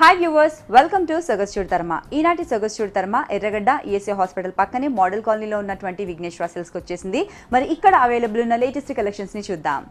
Hi viewers, welcome to Sogasu Chuda Tarama. ఈనాటి Sogasu Chuda Tarama Erragadda ESA hospital పక్కనే model కాలనీలో ఉన్నటువంటి Vighneshwara silks కి వచ్చేసింది. మరి ఇక్కడ అవైలబుల్ ఉన్న లేటెస్ట్ కలెక్షన్స్ ని చూద్దాం.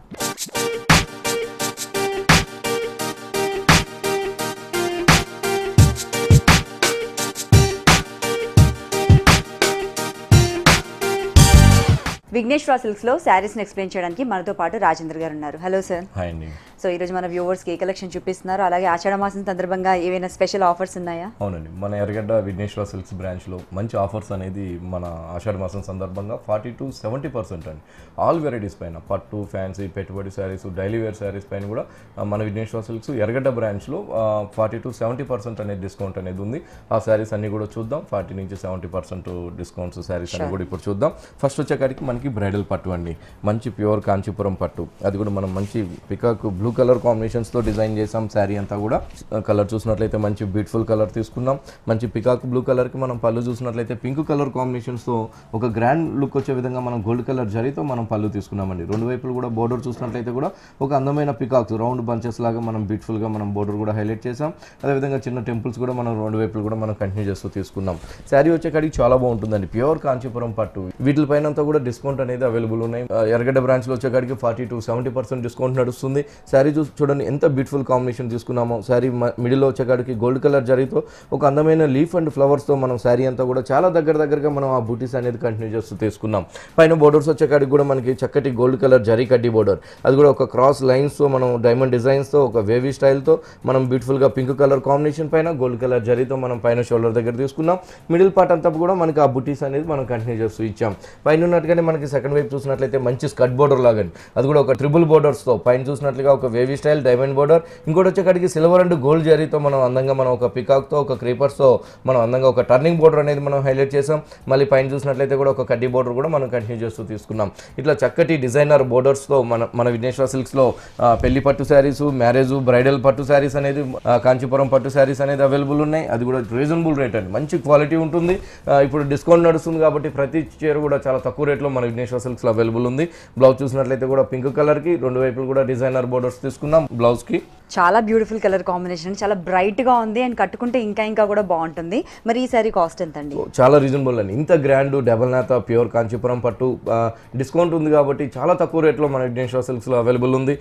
విఘ్నేశ్వర సిల్క్స్ లో సారీస్ ని ఎక్స్ప్లెయిన్ చేయడానికి మనతో పాటు రాజేంద్ర గారు ఉన్నారు. Hello sir. హాయ్ అండి. సో ఈ రోజు మన వ్యూవర్స్ కి ఏ కలెక్షన్ చూపిస్తున్నారు, అలాగే ఆషాఢ మాసం సందర్భంగా ఏవైనా స్పెషల్ ఆఫర్స్ ఉన్నాయా? అవునండి, మన ఎర్రగడ్డ విఘ్నేశ్వర సిల్క్స్ బ్రాంచ్ లో మంచి ఆఫర్స్ అనేది మన ఆషాఢ మాసం సందర్భంగా 40 to 70% అండి. ఆల్ వెరైటీస్ పైన పట్టు, ఫ్యాన్సీ, పెట్టుబడి శారీస్, డైలీ వేర్ శారీస్ పైన కూడా మన విఘ్నేశ్వర సిల్క్స్ ఎర్రగడ్డ బ్రాంచ్ లో 40 to 70% అనేది డిస్కౌంట్ అనేది ఉంది. ఆ శారీస్ అన్ని కూడా చూద్దాం. 40 నుంచి 70% డిస్కౌంట్స్ శారీస్ అన్ని కూడా ఇప్పుడు చూద్దాం. ఫస్ట్ వచ్చేకాడికి మనకి బ్రైడల్ పట్టు అండి, మంచి ప్యూర్ కాంచీపురం పట్టు. అది కూడా మనం మంచి పికాక్ బ్లూ కలర్ కాంబినేషన్స్తో డిజైన్ చేసాం. శారీ అంతా కూడా కలర్ చూసినట్లయితే మంచి బ్యూటిఫుల్ కలర్ తీసుకున్నాం. మంచి పికాక్ బ్లూ కలర్కి మనం పళ్ళు చూసినట్లయితే పింక్ కలర్ కాంబినేషన్స్తో ఒక గ్రాండ్ లుక్ వచ్చే విధంగా మనం గోల్డ్ కలర్ జరీతో మనం పళ్ళు తీసుకున్నామండి. రెండు వైపులు కూడా బోర్డర్ చూసినట్లయితే కూడా ఒక అందమైన పికాక్స్ రౌండ్ బంచెస్ లాగా మనం బ్యూటిఫుల్గా మనం బోర్డర్ కూడా హైలైట్ చేసాం. అదేవిధంగా చిన్న టెంపుల్స్ కూడా మనం రెండు వైపులు కూడా మనం కంటిన్యూ చేస్తూ తీసుకున్నాం. శారీ వచ్చేకాడికి చాలా బాగుంటుందండి, ప్యూర్ కాంచీపురం పట్టు. వీటిపైన అంతా కూడా డిస్కౌంట్ అనేది అవైలబుల్ ఉన్నాయి. ఎర్రగడ్డ బ్రాంచ్లో వచ్చేకాడికి 40 to 70% డిస్కౌంట్ నడుస్తుంది. శారీ చూడండి ఎంత బ్యూటిఫుల్ కాంబినేషన్ తీసుకున్నామో. శారీ మిడిల్లో వచ్చేకాడికి గోల్డ్ కలర్ జరీతో ఒక అందమైన లీఫ్ అండ్ ఫ్లవర్స్తో మనం శారీ అంతా కూడా చాలా దగ్గరగా మనం ఆ బూటీస్ అనేది కంటిన్యూ చేస్తూ తీసుకున్నాం. పైన బోర్డర్స్ వచ్చేకాడికి కూడా మనకి చక్కటి గోల్డ్ కలర్ జరీ కడ్డీ బోర్డర్, అది కూడా ఒక క్రాస్ లైన్స్తో మనం డైమండ్ డిజైన్స్తో ఒక వేవీ స్టైల్తో మనం బ్యూటిఫుల్గా పింక్ కలర్ కాంబినేషన్ పైన గోల్డ్ కలర్ జరీతో మనం పైన షోల్డర్ దగ్గర తీసుకున్నాం. మిడిల్ పార్ట్ అంతా కూడా మనకి ఆ బూటీస్ అనేది మనం కంటిన్యూ చేస్తూ ఇచ్చాం. పైన ఉన్నట్టుగానే మనకి సెకండ్ వైపు చూసినట్లయితే మంచి స్కట్ బోర్డర్ లాగా, అది కూడా ఒక ట్రిపుల్ బోర్డర్స్తో పైన చూసినట్లుగా ఒక వేవీ స్టైల్ డైమండ్ బోర్డర్, ఇంకోటి వచ్చేకాడికి సిల్వర్ అండ్ గోల్డ్ జరీతో మనం అందంగా మనం ఒక పికాక్తో ఒక క్రీపర్స్తో మనం అందంగా ఒక టర్నింగ్ బోర్డర్ అనేది మనం హైలైట్ చేసాం. మళ్ళీ పైన చూసినట్లయితే కూడా ఒక కడ్డీ బోర్డర్ కూడా మనం కంటిన్యూ చేస్తూ తీసుకున్నాం. ఇట్లా చక్కటి డిజైనర్ బోర్డర్స్తో మన విఘ్నేశ్వర సిల్క్స్లో పెళ్లి పట్టు శారీస్, మ్యారేజ్, బ్రైడల్ పట్టు శారీస్ అనేది, కాంచీపురం పట్టు శారీస్ అనేది అవైలబుల్ ఉన్నాయి. అది కూడా రీజనబుల్ రేట్ అండి, మంచి క్వాలిటీ ఉంటుంది. ఇప్పుడు డిస్కౌంట్ నడుస్తుంది కాబట్టి ప్రతి చీర కూడా చాలా తక్కువ రేట్లో మన విఘ్నేశ్వర సిల్క్స్లో అవైలబుల్ ఉంది. బ్లౌజ్ చూసినట్లయితే కూడా పింక్ కలర్కి రెండు వైపులు కూడా డిజైనర్ బోర్డర్స్ తీసుకున్నాం. బ్లౌజ్కి చాలా బ్యూటిఫుల్ కలర్ కాంబినేషన్, చాలా బ్రైట్గా ఉంది అండ్ కట్టుకుంటే ఇంకా కూడా బాగుంటుంది. మరి ఈ సారీ కాస్ట్ ఎంత అండి? చాలా రీజనబుల్ అండి. ఇంత గ్రాండ్ డబల్ నేత ప్యూర్ కాంచీపురం పట్టు డిస్కౌంట్ ఉంది కాబట్టి చాలా తక్కువ రేట్లో మన విఘ్నేశ్వర సిల్క్స్లో అవైలబుల్ ఉంది.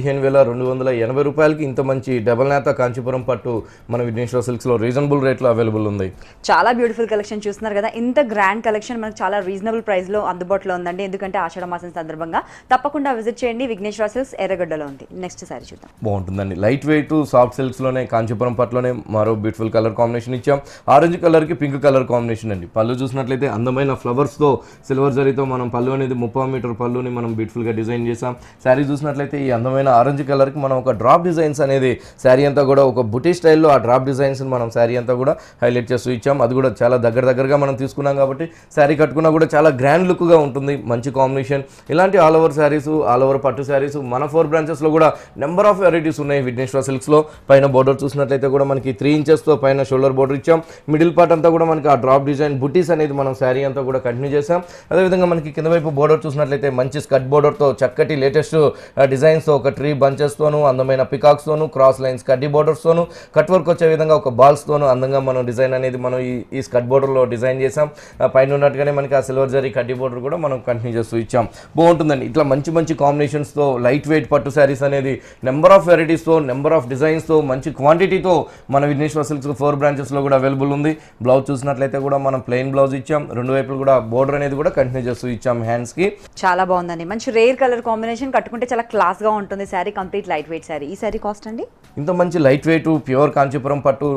15,280 రూపాయలకి ఇంత మంచి డబల్ నేత కాంచీపురం పట్టు మన విఘ్నేశ్వర సిల్క్స్లో రీజనబుల్ రేట్లో అవైలబుల్ ఉంది. చాలా బ్యూటిఫుల్ కలెక్షన్ చూస్తున్నారు కదా. ఇంత గ్రాండ్ కలెక్షన్ మనకు చాలా రీజనబుల్ ప్రైస్లో అందుబాటులో ఉందండి. ఎందుకంటే ఆషాఢ మాసం సందర్భంగా తప్పకుండా విజిట్ చేయండి. విఘ్నేశ్వర సిల్క్స్ ఎర్రగడ్డలో ఉంది. నెక్స్ట్ సారీ చూద్దాం. బాగుంటుందండి, లైట్ వెయిట్ సాఫ్ట్ సిల్క్స్లోనే కాంచీపురం పట్టులోనే మరో బ్యూటిఫుల్ కలర్ కాంబినేషన్ ఇచ్చాం. ఆరెంజ్ కలర్కి పింక్ కలర్ కాంబినేషన్ అండి. పళ్ళు చూసినట్లయితే అందమైన ఫ్లవర్స్తో సిల్వర్ జరీతో మనం పళ్ళు అనేది 30 మీటర్ పళ్ళుని మనం బ్యూటిఫుల్గా డిజైన్ చేసాం. శారీ చూసినట్లయితే ఈ అందమైన ఆరెంజ్ కలర్కి మనం ఒక డ్రాప్ డిజైన్స్ అనేది శారీ అంతా కూడా ఒక బుటీ స్టైల్లో ఆ డ్రాప్ డిజైన్స్ మనం శారీ అంతా కూడా హైలైట్ చేస్తూ ఇచ్చాం. అది కూడా చాలా దగ్గరగా మనం తీసుకున్నాం కాబట్టి శారీ కట్టుకున్నా కూడా చాలా గ్రాండ్ లుక్గా ఉంటుంది. మంచి కాంబినేషన్. ఇలాంటి all over saris, all over పట్టు శారీస్ మన 4 బ్రాంచెస్లో కూడా నెంబర్ ఆఫ్ వెరైటీస్ ఉన్నాయి విఘ్నేశ్వర సిల్క్స్లో. పైన బోర్డర్ చూసినట్లయితే కూడా మనకి 3 ఇంచెస్తో పైన షోల్డర్ బోర్డర్ ఇచ్చాం. మిడిల్ పార్ట్ అంతా కూడా మనకి ఆ డ్రాప్ డిజైన్ బుటీస్ అనేది మనం శారీ అంతా కూడా కంటిన్యూ చేసాం. అదేవిధంగా మనకి కింద వైపు బోర్డర్ చూసినట్లయితే మంచి స్కట్ బోర్డర్తో చక్కటి లేటెస్ట్ డిజైన్స్తో ఒక ట్రీ బంచెస్తోను అందమైన పికాక్స్తోను క్రాస్ లైన్స్ కడ్డీ బోర్డర్స్తోను కట్ వర్క్ వచ్చే విధంగా ఒక బాల్స్తోను అందంగా మనం డిజైన్ అనేది మనం ఈ స్కట్ బోర్డర్లో డిజైన్ చేసాం. పైన ఉన్నట్టుగానే మనకి ఆ సిల్వర్ జరీ కడ్డీ బోర్డర్ కూడా మనం కంటిన్యూ చేస్తూ ఇచ్చాం. బాగుంటుందండి. ఇట్లా మంచి కాంబినేషన్స్తో లైట్ వెయిట్ పట్టు శారీస్ అనేది నెంబర్ ఆఫ్ వెరైటీస్తో, నెంబర్ ఆఫ్ డిజైన్స్తో, మంచి క్వాంటిటీతో మన విఘ్నేశ్వర సిల్క్స్ 4 బ్రాంచెస్లో కూడా అవైలబుల్ ఉంది. బ్లౌజ్ చూసినట్లయితే కూడా మనం ప్లెయిన్ బ్లౌజ్ ఇచ్చాం. రెండు వైపులు కూడా బోర్డర్ అనేది కూడా కంటిన్యూ చేస్తూ ఇచ్చాం హ్యాండ్స్కి. చాలా బాగుందండి, మంచి రేర్ కలర్ కాంబినేషన్, కట్టుకుంటే చాలా క్లాస్గా ఉంటుంది sari. Complete light weight sari. ఈ శారీ కాస్ట్ అండి? ఇంత మంచి లైట్ వెయిట్ ప్యూర్ కాంచీపురం పట్టు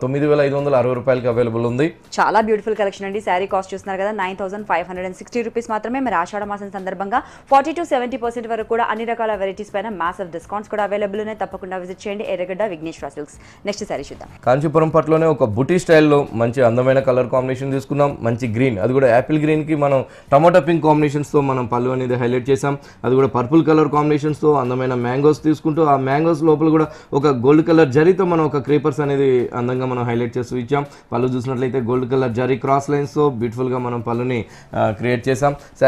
9,560 రూపాయలకి అవైలబుల్ ఉంది. చాలా బ్యూటిఫుల్ కలెక్షన్ అండి. శారీ కాస్ట్ చూస్తున్నారు కదా, 9,560 రూపీస్ మాత్రమే. మరి ఆషాఢ మాసం సందర్భంగా 40 to 70% వరకు కూడా అన్ని రకాల వెరైటీస్ పైన మాసివ్ డిస్కౌంట్స్ కూడా అవైలబుల్ ఉన్నాయి. తప్పకుండా విజిట్ చేయండి ఎర్రగడ్డ విఘ్నేశ్వర సిల్క్స్. నెక్స్ట్ సారీ చూద్దాం. కాంచీపురం పట్టులోనే ఒక బుటీ స్టైల్లో మంచి అందమైన కలర్ కాంబినేషన్ తీసుకున్నాం. మంచి గ్రీన్, అది కూడా యాపిల్ గ్రీన్కి మనం టమాటా పింక్ కాంబినేషన్స్తో మనం పళ్ళు అనేది హైలైట్ చేసాం. అది కూడా పర్పుల్ కలర్ కాంబినేషన్స్తో అందమైన మ్యాంగోస్ తీసుకుంటూ ఆ మ్యాంగోస్ లోపల కూడా ఒక గోల్డ్ కలర్ జరీతో మనం ఒక క్రీపర్స్ అనేది అందంగా మనం హైలైట్ చేస్తూ ఇచ్చాం. పళ్ళు చూసినట్లయితే గోల్డ్ కలర్ జరీ క్రాస్ లైన్స్తో బ్యూటిఫుల్గా మనం పళ్ళుని క్రియేట్ చేసాం. శారీ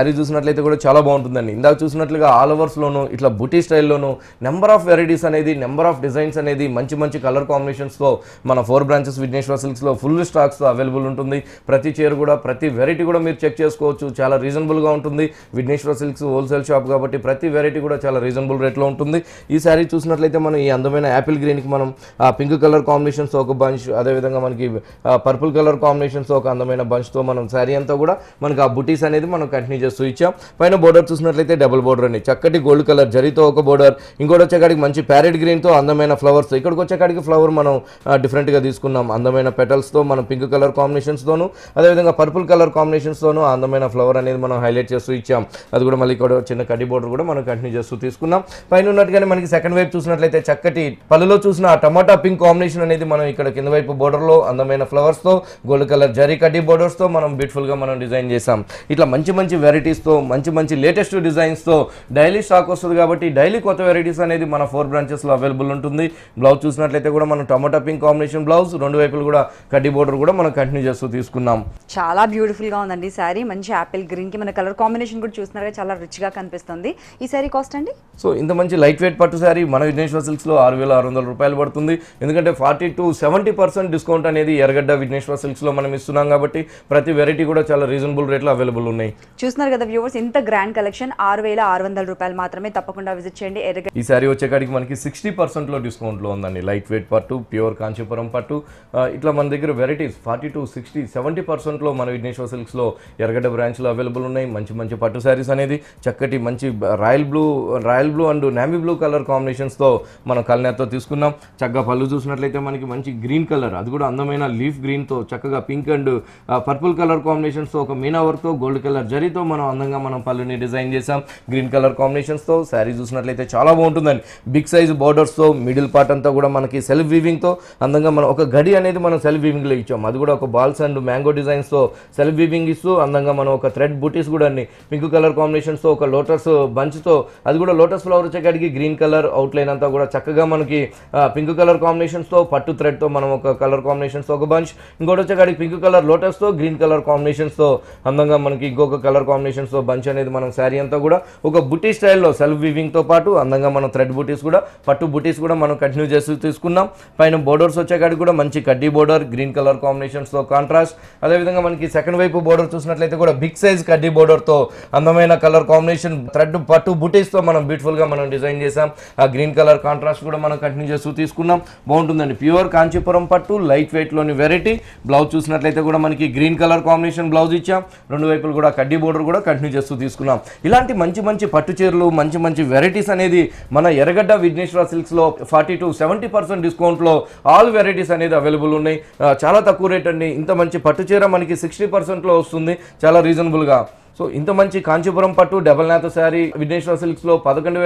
శారీ చూసినట్లయితే కూడా చాలా బాగుంటుందండి. ఇందాక చూసినట్లుగా ఆల్ ఓవర్స్లోను ఇట్లా బుటీ స్టైల్లోను నెంబర్ ఆఫ్ వెరైటీస్ అనేది, నెంబర్ ఆఫ్ డిజైన్స్ అనేది మంచి మంచి కలర్ కాంబినేషన్స్తో మన 4 బ్రాంచెస్ విఘ్నేశ్వర సిల్క్స్లో ఫుల్ స్టాక్స్తో అవైలబుల్ ఉంటుంది. ప్రతి చీర కూడా, ప్రతి వెరైటీ కూడా మీరు చెక్ చేసుకోవచ్చు. చాలా రీజనబుల్గా ఉంటుంది. విఘ్నేశ్వర సిల్క్స్ హోల్సేల్ షాప్ కాబట్టి ప్రతి వెరైటీ కూడా చాలా రీజనబుల్ రేట్లో ఉంటుంది. ఈ శారీ చూసినట్లయితే మనం ఈ అందమైన యాపిల్ గ్రీన్కి మనం పింక్ కలర్ కాంబినేషన్స్తో ఒక బంచ్, అదేవిధంగా మనకి పర్పుల్ కలర్ కాంబినేషన్స్తో ఒక అందమైన బంచ్తో మనం శారీ అంతా కూడా మనకి ఆ బుటీస్ అనేది మనం కంటిన్యూ చేస్తూ ఇచ్చాం. పైన బోర్డర్ చూసినట్లయితే డబుల్ బోర్డర్ అండి, చక్కటి గోల్డ్ కలర్ జరీతో ఒక బోర్డర్, ఇంకోటి వచ్చేకాడికి మంచి ప్యారెట్ గ్రీన్తో అందమైన ఫ్లవర్స్. ఇక్కడికి వచ్చేకాడికి ఫ్లవర్ మనం డిఫరెంట్గా తీసుకున్నాం. అందమైన పెటల్స్తో మనం పింక్ కలర్ కాంబినేషన్స్తోను, అదేవిధంగా పర్పుల్ కలర్ కాంబినేషన్స్తోను అందమైన ఫ్లవర్ అనేది మనం హైలైట్ చేస్తూ ఇచ్చాం. అది కూడా మళ్ళీ ఇక్కడ చిన్న కడ్డీ బోర్డర్ కూడా మనం కంటిన్యూ చేస్తూ తీసుకున్నాం. పైన ఉన్నట్టుగానే మనకి సెకండ్ వైపు చూసినట్లయితే చక్కటి పళ్ళులో చూసిన టమాటా పింక్ కాంబినేషన్ అనేది మనం ఇక్కడ కింద వైపు బోర్డర్లో అందమైన ఫ్లవర్స్తో గోల్డ్ కలర్ జరీ కడ్డీ బోర్డర్స్తో మనం బ్యూటిఫుల్గా మనం డిజైన్ చేసాం. ఇట్లా మంచి మంచి వెరైటీస్తో, మంచి మంచి లేటెస్ట్ డిజైన్స్తో డైలీ స్టాక్ వస్తుంది కాబట్టి డైలీ కొత్త వెరైటీస్ అనేది మన 4 బ్రాంచెస్లో అవైలబుల్ ఉంటుంది. బ్లౌజ్ చూసినట్లయితే కూడా మనం టమాటా పింక్ కాంబినేషన్ బ్లౌజ్, రెండు వైపులు కూడా కడ్డీ బోర్డర్ కూడా మనం కంటిన్యూ చేస్తూ తీసుకున్నాం. చాలా బ్యూటిఫుల్గా ఉందండి శారీ. మంచి యాపిల్ గ్రీన్కి మన కలర్ కాంబినేషన్ కూడా చూస్తున్నారుగా, చాలా రిచ్గా కనిపిస్తుంది. ఈ శారీ కాస్ట్ అండి? సో ఇంత మంచి లైట్ వెయిట్ పట్టు శారీ మన విఘ్నేశ్వర సిల్క్స్లో 6,600 రూపాయలు పడుతుంది. ఎందుకంటే 40 to 70% డిస్కౌంట్ అనేది ఎర్రగడ్డ విఘ్నేశ్వర సిల్క్స్లో మనం ఇస్తున్నాం కాబట్టి ప్రతి వెరైటీ కూడా చాలా రీజనబుల్ రేట్లో అవైలబుల్ ఉన్నాయి. చూస్తున్నారు కదా వ్యూవర్స్, ఇంత గ్రాండ్ కలెక్షన్ 6,600 రూపాయలు మాత్రమే. తప్పకుండా విజిట్ చేయండి. ఈ శారీ వచ్చేకాడికి మనకి 60% డిస్కౌంట్లో ఉందండి. లైట్ వెయిట్ పట్టు, ప్యూర్ కాంచీపురం పట్టు, ఇట్లా మన దగ్గర వెరైటీస్ 40 to 60, 70%లో మన విఘ్నేశ్వర సిల్క్స్లో ఎర్రగడ్డ బ్రాంచ్లో అవైలబుల్ ఉన్నాయి. మంచి మంచి పట్టు శారీస్ అనేది చక్కటి మంచి royal blue and navy blue colour కాంబినేషన్స్తో మనం కల్నేతో తీసుకున్నాం. చక్కగా పళ్ళు చూసినట్లయితే మనకి మంచి గ్రీన్ కలర్, అది కూడా అందమైన లీఫ్ గ్రీన్తో చక్కగా పింక్ అండ్ పర్పుల్ కలర్ కాంబినేషన్స్తో ఒక మీనా వర్క్తో గోల్డ్ కలర్ జరీతో మనం అందంగా మనం పళ్ళుని డిజైన్ చేసాం. గ్రీన్ కలర్ కాంబినేషన్స్తో శారీ చూసినట్లయితే చాలా బాగుంటుందండి. బిగ్ సైజ్ బార్డర్స్తో మిడిల్ పార్ట్ అంతా కూడా మనకి సెల్ఫ్ వీవింగ్తో అందంగా మనం ఒక గడి అనేది మనం సెల్ఫ్ వీవింగ్లో ఇచ్చాం. అది కూడా ఒక బాల్స్ అండ్ మ్యాంగో డిజైన్స్తో సెల్ఫ్ వీవింగ్ ఇస్తూ అందంగా మనం ఒక థ్రెడ్ బూటీస్ కూడా అన్ని పింక్ కలర్ కాంబినేషన్స్తో ఒక లోటస్ బంచ్తో, అది కూడా లోటస్ ఫ్లవర్ వచ్చేకాడికి గ్రీన్ కలర్ అవుట్లైన్ అంతా కూడా చక్కగా మనకి పింక్ కలర్ కాంబినేషన్స్తో పట్టు థ్రెడ్తో మనం ఒక కలర్ కాంబినేషన్స్తో ఒక బంచ్, ఇంకోటి వచ్చేకాడికి పింక్ కలర్ లోటస్తో గ్రీన్ కలర్ కాంబినేషన్స్తో అందంగా మనకి ఇంకొక కలర్ కాంబినేషన్స్తో బంచ్ అనేది మనం శారీ అంతా కూడా ఒక బుటీ స్టైల్లో సెల్ఫ్ వీవింగ్తో పాటు అందంగా మనం థ్రెడ్ బూటీస్ కూడా, పట్టు బూటీస్ కూడా మనం కంటిన్యూ చేస్తూ తీసుకున్నాం. పైన బోర్డర్స్ వచ్చేకాడికి కూడా మంచి కడ్డీ బోర్డర్ గ్రీన్ కలర్ కాంబినేషన్స్తో కాంట్రాస్ట్, అదేవిధంగా మనకి సెకండ్ వైపు బోర్డర్ చూసినట్లయితే కూడా బిగ్ సైజ్ కడ్డీ బోర్డర్తో అందమైన కలర్ కాంబినేషన్ థ్రెడ్ పట్టు బూటీస్తో మనం బ్యూటిఫుల్గా మనం డిజైన్ చేసాం. ఆ గ్రీన్ కలర్ కాంట్రాస్ట్ కూడా మనం కంటిన్యూ చేస్తూ తీసుకున్నాం. బాగుంటుందండి. ప్యూర్ కాంచీపురం పట్టు లైట్ వెయిట్లోని వెరైటీ. బ్లౌజ్ చూసినట్లయితే కూడా మనకి గ్రీన్ కలర్ కాంబినేషన్ బ్లౌజ్ ఇచ్చాం. రెండు వైపులు కూడా కడ్డీ బోర్డర్ కూడా కంటిన్యూ చేస్తూ తీసుకున్నాం. ఇలాంటి మంచి మంచి పట్టు చీరలు, మంచి మంచి వెరైటీస్ అనేది మన ఎర్రగడ్డ విఘ్నేశ్వర సిల్క్స్లో 40 to 70% డిస్కౌంట్లో ఆల్ వెరైటీస్ అనేది అవైలబుల్ ఉన్నాయి. చాలా తక్కువ రేట్ అండి. ఇంత మంచి పట్టు చీర మనకి 60%లో వస్తుంది, చాలా రీజనబుల్గా. సో ఇంత మంచి కాంచీపురం పట్టు డబల్ నేత శారీ విఘ్నేశ్వర సిల్క్స్లో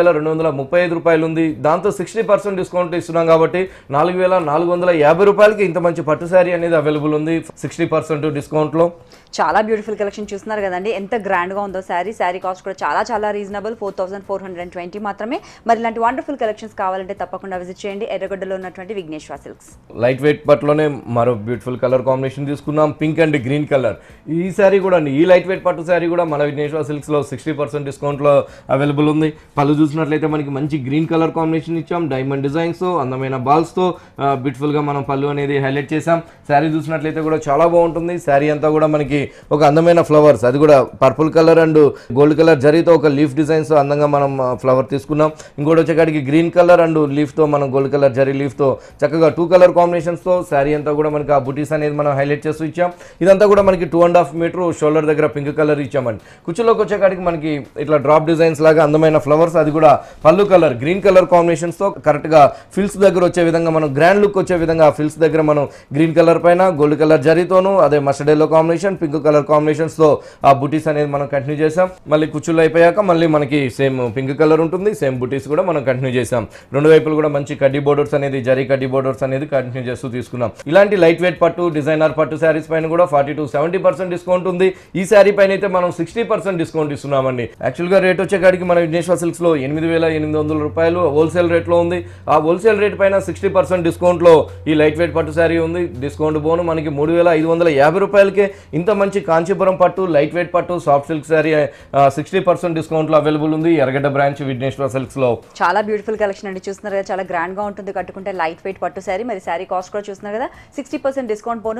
11,235 రూపాయలు ఉంది. దాంతో 60% డిస్కౌంట్ ఇస్తున్నాం కాబట్టి 4,450 రూపాయలకి ఇంత మంచి పట్టు శారీ అనేది అవైలబుల్ ఉంది 60% డిస్కౌంట్లో. చాలా బ్యూటిఫుల్ కలెక్షన్ చూస్తున్నారు కదండి, ఎంత గ్రాండ్గా ఉందో శారీ. శారీ కాస్ట్ కూడా చాలా చాలా రీజనబుల్, 4,420 మాత్రమే. మరి ఇలాంటి వండర్ఫుల్ కలెక్షన్స్ కావాలంటే తప్పకుండా విజిట్ చేయండి ఎర్రగడ్డలో ఉన్నటువంటి విఘ్నేశ్వర సిల్క్స్. లైట్ వెయిట్ పట్టులోనే మరో బ్యూటిఫుల్ కలర్ కాంబినేషన్ తీసుకున్నాం, పింక్ అండ్ గ్రీన్ కలర్. ఈ శారీ కూడా ఈ లైట్ వెయిట్ పట్టు శారీ కూడా మన విఘ్నేశ్వర సిల్క్స్లో 60% డిస్కౌంట్లో అవైలబుల్ ఉంది. పళ్ళు చూసినట్లయితే మనకి మంచి గ్రీన్ కలర్ కాంబినేషన్ ఇచ్చాం, డైమండ్ డిజైన్స్తో అందమైన బాల్స్తో బ్యూటిఫుల్గా మనం పళ్ళు అనేది హైలైట్ చేసాం. శారీ చూసినట్లయితే కూడా చాలా బాగుంటుంది. శారీ అంతా కూడా మనకి ఒక అందమైన ఫ్లవర్స్, అది కూడా purple colour and gold colour జరీతో ఒక లీఫ్ డిజైన్స్ అందంగా మనం ఫ్లవర్ తీసుకున్నాం. ఇంకోటి వచ్చేకాడికి గ్రీన్ కలర్ అండ్ లీఫ్తో మనం గోల్డ్ కలర్ జరీ లీఫ్తో చక్కగా 2 కలర్ కాంబినేషన్స్తో శారీ అంతా కూడా మనకి ఆ బుటీస్ అనేది మనం హైలైట్ చేస్తూ ఇచ్చాం. ఇదంతా కూడా మనకి 2.5 మీటర్ షోల్డర్ దగ్గర పింక్ కలర్ ఇచ్చామండి. కుచ్చులోకి వచ్చేకాడికి మనకి ఇట్లా డ్రాప్ డిజైన్స్ లాగా అందమైన ఫ్లవర్స్, అది కూడా పళ్ళు కలర్ గ్రీన్ కలర్ కాంబినేషన్స్తో కరెక్ట్గా ఫిల్స్ దగ్గర వచ్చే విధంగా మనం గ్రాండ్ లుక్ వచ్చే విధంగా ఫిల్స్ దగ్గర మనం గ్రీన్ కలర్ పైన గోల్డ్ కలర్ జరీతోను అదే mustard yellow combination pink colour కాంబినేషన్స్తో ఆ బుటీస్ అనేది మనం కంటిన్యూ చేసాం. మళ్ళీ కుచ్చులు అయిపోయాక మళ్ళీ మనకి సేమ్ పింక్ కలర్ ఉంటుంది, సేమ్ బుటీస్ కూడా మనం కంటిన్యూ చేసాం. రెండు వైపులు కూడా మంచి కడ్డీ బోర్డర్స్ అనేది జరీ కడ్డీ బోర్డర్స్ అనేది కంటిన్యూ చేస్తూ తీసుకున్నాం. ఇలాంటి లైట్ వెయిట్ పట్టు డిజైనర్ పట్టు శారీస్ పైన కూడా 40 to 70% డిస్కౌంట్ ఉంది. ఈ శారీ పైన అయితే మనం 60% డిస్కౌంట్ ఇస్తున్నామండి. యాక్చువల్గా రేట్ వచ్చేకాడికి మన విఘ్నేశ్వర సిల్క్స్లో 8,800 రూపాయలు హోల్సేల్ రేట్లో ఉంది. ఆ హోల్సేల్ రేట్ పైన 60% డిస్కౌంట్లో ఈ లైట్ వెయిట్ పట్టు శారీ ఉంది. డిస్కౌంట్ పోను మనకి 3,550 రూపాయలకే ఇంత మంచి కాంచీపురం పట్టు లైట్ వెయిట్ పట్టు సాఫ్ట్ సిల్క్ శారీ 60% డిస్కౌంట్ లో అవైలబుల్ ఉంది ఎర్రగడ్డ బ్రాంచ్ విఘ్నేశ్వర సిల్క్స్ లో. చాలా బ్యూటిఫుల్ కలెక్షన్ అండి, చూస్తున్నారు కదా, చాలా గ్రాండ్ గా ఉంటుంది కట్టుకుంటే. లైట్ వెయిట్ పట్టు శారీ, మరి శారీ కాస్ట్ కూడా చూస్తున్నారు కదా, 60% డిస్కౌంట్ పోను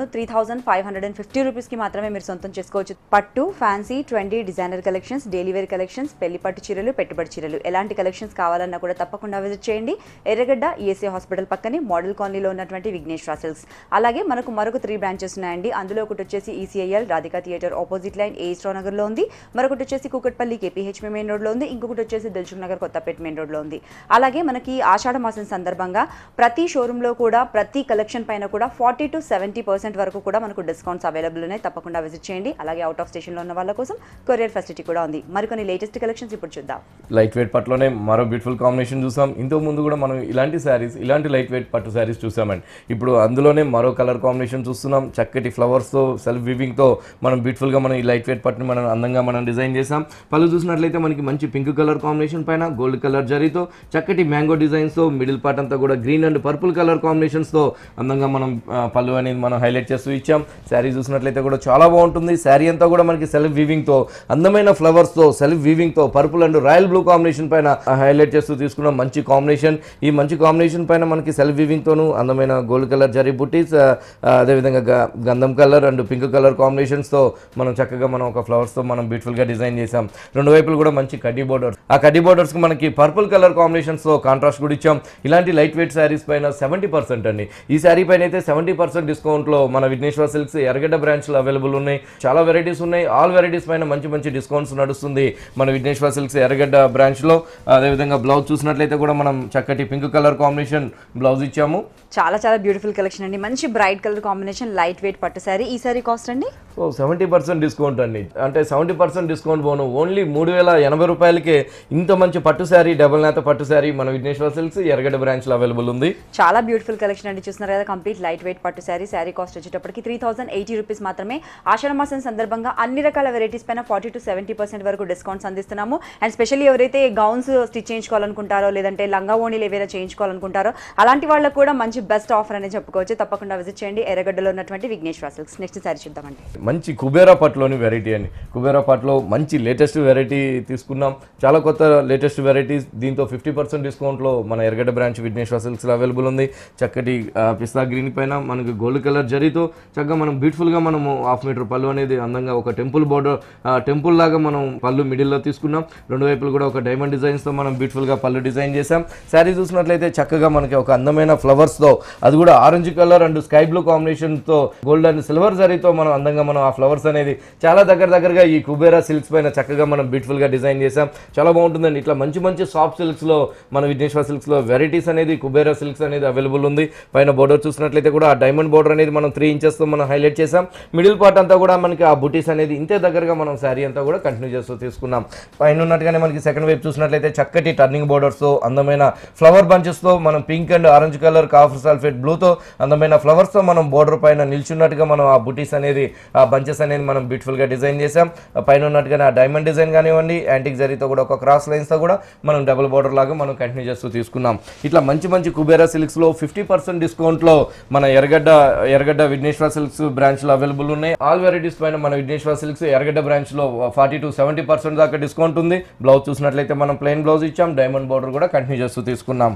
3550 రూపీస్ కి మాత్రమే మీరు సొంతం చేసుకోవచ్చు. పట్టు, fancy, trendy, designer collections, daily wear collections, పెళ్లి పట్టు చీరలు, పెట్టుబడి చీరలు, ఎలాంటి కలెక్షన్స్ కావాలన్నా కూడా తప్పకుండా విజిట్ చేయండి. ఎర్రగడ్డ ఈఎస్ఏ హాస్పిటల్ పక్కనే మోడల్ కాలనీలో ఉన్నటువంటి విఘ్నేశ్వర సిల్క్స్. అలాగే మనకు మరొక 3 బ్రాంచెస్ ఉన్నాయండి. అందులో ఒకటి వచ్చేసి ECIL Radhika theatre opposite line ఏస్ట్రో నగర్ లో ఉంది, మరొకటి వచ్చేసి కూకట్పల్లి కేపీహెచ్పీ మెయిన్ రోడ్ లో ఉంది, ఇంకొకటి వచ్చేసి దిల్సుఖ్ నగర్ కొత్తపేట మెయిన్ రోడ్ లో ఉంది. అలాగే మనకి ఆషాఢ మాసం సందర్భంగా ప్రతి షోరూమ్ లో కూడా ప్రతి కలెక్షన్ పైన కూడా 40 to 70% వరకు కూడా మనకు డిస్కౌంట్స్ అవైలబుల్ ఉన్నాయి. తప్పకుండా విజిట్ చేయండి. అలాగే అవుట్ ఆఫ్ స్టేషన్ లో ఉన్న వాళ్ళ కోసం కొరియర్ ఫెసిలిటీ కూడా ఉంది. మరికొన్ని లేటెస్ట్ కలెక్షన్స్ ఇప్పుడు చూద్దాం. లైట్ వెయిట్ పట్టులోనే మరో బ్యూటిఫుల్ కాంబినేషన్ చూసాం. ఇంతకు ముందు కూడా మనం ఇలాంటి శారీస్, ఇలాంటి లైట్ వెయిట్ పట్టు శారీస్ చూసామండి. ఇప్పుడు అందులోనే మరో కలర్ కాంబినేషన్ చూస్తున్నాం. చక్కటి ఫ్లవర్స్ తో సెల్ఫ్ వీవింగ్ తో మనం బ్యూటిఫుల్ గా మనం ఈ లైట్ వెయిట్ పట్టుని మనం అందంగా మనం డిజైన్ చేసాం. పళ్ళు చూసినట్లయితే మనకి మంచి పింక్ కలర్ కాంబినేషన్ పైన గోల్డ్ కలర్ జరీతో చక్కటి మ్యాంగో డిజైన్స్ తో మిడిల్ పార్ట్ అంతా కూడా green and purple colour combinations తో అందంగా మనం పళ్ళు అనేది మనం హైలైట్ చేస్తూ ఇచ్చాం. శారీ చూసినట్లయితే కూడా చాలా బాగుంటుంది. శారీ అంతా కూడా మనకి సెల్ఫ్ వీవింగ్ తో అందమైన ఫ్లవర్స్ తో సెల్ఫ్ వీవింగ్ తో purple and royal blue combination పైన హైలైట్ చేస్తూ తీసుకున్నాం. మంచి కాంబినేషన్. ఈ మంచి కాంబినేషన్ పైన మనకి సెల్ఫ్ వీవింగ్ తోను అందమైన గోల్డ్ కలర్ జరీ బుట్టీస్, అదేవిధంగా గంధం colour and pink colour combinations తో మనం చక్కగా మనం ఒక ఫ్లవర్స్ తో మనం బ్యూటిఫుల్ గా డిజైన్ చేసాం. రెండు వైపులు కూడా మంచి కడ్డీ బోర్డర్స్, ఆ కడ్డీ బోర్డర్స్ కి మనకి పర్పుల్ కలర్ కాంబినేషన్స్ తో కాంట్రాస్ట్ కూడా ఇచ్చాం. ఇలాంటి లైట్ వెయిట్ శారీస్ పైన 70% అండి. ఈ శారీ పైన అయితే 70% డిస్కౌంట్ లో మన విఘ్నేశ్వర సిల్క్స్ ఎర్రగడ్డ బ్రాంచ్ లో అవైలబుల్ ఉన్నాయి. చాలా వెరైటీస్ ఉన్నాయి. ఆల్ వెరైటీస్ పైన మంచి మంచి డిస్కౌంట్స్ నడుస్తుంది మన విఘ్నేశ్వర సిల్క్స్ ఎర్రగడ్డ బ్రాంచ్ లో. అదేవిధంగా బ్లౌజ్ చూసినట్లయితే కూడా మనం చక్కటి పింక్ కలర్ కాంబినేషన్ బ్లౌజ్ ఇచ్చాము. చాలా చాలా బ్యూటిఫుల్ కలెక్షన్ అండి. మంచి bright colour combination light weight పట్టు శారీ. ఈ శారీ కాస్ట్ అండి 70% డిస్కౌంట్ అండి. అంటే 70% డిస్కౌంట్ పోను ఓన్లీ 3080 రూపాయలకే ఇంత మంచి పట్టు శారీ, డబుల్ నేత పట్టు శారీ మన విఘ్నేశ్వర సిల్క్స్ ఎర్రగడ్డ బ్రాంచ్ లో అవైలబుల్ ఉంది. చాలా బ్యూటిఫుల్ కలెక్షన్ అండి, చూస్తున్నారు కదా, కంప్లీట్ లైట్ వెయిట్ పట్టు శారీ. శారీ కాస్ట్ వచ్చేటప్పటికి 3080 రూపీస్ మాత్రమే. ఆషాఢ మాసం సందర్భంగా అన్ని రకాల వెరైటీస్ పైన 40 to 70% వరకు డిస్కౌంట్స్ అందిస్తున్నాము. అండ్ స్పెషల్లీ ఎవరైతే గౌన్స్ స్టిచ్ చేయించుకోవాలనుకుంటారో, లేదంటే లంగా ఓణీలు ఏవైనా చేయించుకోవాలనుకుంటారో అలాంటి వాళ్ళకు కూడా మంచి బెస్ట్ ఆఫర్ అనేది చెప్పుకోవచ్చు. తప్పకుండా విజిట్ చేయండి ఎర్రగడ్డలో ఉన్నటువంటి విఘ్నేశ్వర సిల్క్స్. నెక్స్ట్ శారీ చూద్దామండి. మంచి కుబేరా పట్టులోని వెరైటీ అండి. కుబేరా పట్టులో మంచి లేటెస్ట్ వెరైటీ తీసుకున్నాం. చాలా కొత్త లేటెస్ట్ వెరైటీస్. దీంతో 50% డిస్కౌంట్లో మన ఎర్రగడ్డ బ్రాంచ్ విఘ్నేశ్వర సిల్క్స్లో అవైలబుల్ ఉంది. చక్కటి పిస్తా గ్రీన్ పైన మనకి గోల్డ్ కలర్ జరీతో చక్కగా మనం బ్యూటిఫుల్గా మనము 1/2 మీటర్ పళ్ళు అనేది అందంగా ఒక టెంపుల్ బోర్డర్, టెంపుల్ లాగా మనం పళ్ళు మిడిల్లో తీసుకున్నాం. రెండు వైపులు కూడా ఒక డైమండ్ డిజైన్స్తో మనం బ్యూటిఫుల్గా పళ్ళు డిజైన్ చేసాం. శారీ చూసినట్లయితే చక్కగా మనకి ఒక అందమైన ఫ్లవర్స్తో, అది కూడా orange colour and sky blue కాంబినేషన్తో గోల్డ్ అండ్ సిల్వర్ జరీతో మనం అందంగా మనం ఆ ఫ్లవర్స్ అనేది చాలా దగ్గరగా ఈ కుబేరా సిల్క్స్ పైన చక్కగా మనం బ్యూటిఫుల్గా డిజైన్ చేసాం. చాలా బాగుంటుందండి. ఇట్లా మంచి మంచి సాఫ్ట్ సిల్క్స్లో మన విఘ్నేశ్వర సిల్క్స్లో వెరైటీస్ అనేది కుబేరా సిల్క్స్ అనేది అవైలబుల్ ఉంది. పైన బోర్డర్ చూసినట్లయితే కూడా ఆ డైమండ్ బోర్డర్ అనేది మనం 3 ఇంచెస్తో మనం హైలైట్ చేసాం. మిడిల్ పార్ట్ అంతా కూడా మనకి ఆ బుటీస్ అనేది ఇంతే దగ్గరగా మనం శారీ అంతా కూడా కంటిన్యూ చేస్తూ తీసుకున్నాం. పైన ఉన్నట్టుగానే మనకి సెకండ్ వైపు చూసినట్లయితే చక్కటి టర్నింగ్ బోర్డర్స్తో అందమైన ఫ్లవర్ బంచెస్తో మనం pink and orange colour copper sulphate బ్లూతో అందమైన ఫ్లవర్స్తో మనం బోర్డర్ పైన నిల్చున్నట్టుగా మనం ఆ బుటీస్ అనేది, ఆ బంచెస్ అనేది మనం బ్యూటిఫుల్గా డిజైన్ చేసాం. పైన ఉన్నట్టుగానే ఆ డైమండ్ డిజైన్ కానివ్వండి, యాంటిక్ జరీతో కూడా ఒక క్రాస్ లైన్స్తో కూడా మనం డబుల్ బోర్డర్ లాగా మనం కంటిన్యూ చేస్తూ తీసుకున్నాం. ఇట్లా మంచి మంచి కుబేరా సిల్క్స్లో 50% డిస్కౌంట్లో మన ఎర్రగడ్డ విఘ్నేశ్వర సిల్క్స్ బ్రాంచ్లో అవైలబుల్ ఉన్నాయి. ఆల్ వెరైటీస్ పైన మన విఘ్నేశ్వర సిల్క్స్ ఎర్రగడ్డ బ్రాంచ్లో 40 to 70% దాకా డిస్కౌంట్ ఉంది. బ్లౌజ్ చూసినట్లయితే మనం ప్లెయిన్ బ్లౌజ్ ఇచ్చాం. డైమండ్ బోర్డర్ కూడా కంటిన్యూ చేస్తూ తీసుకున్నాం.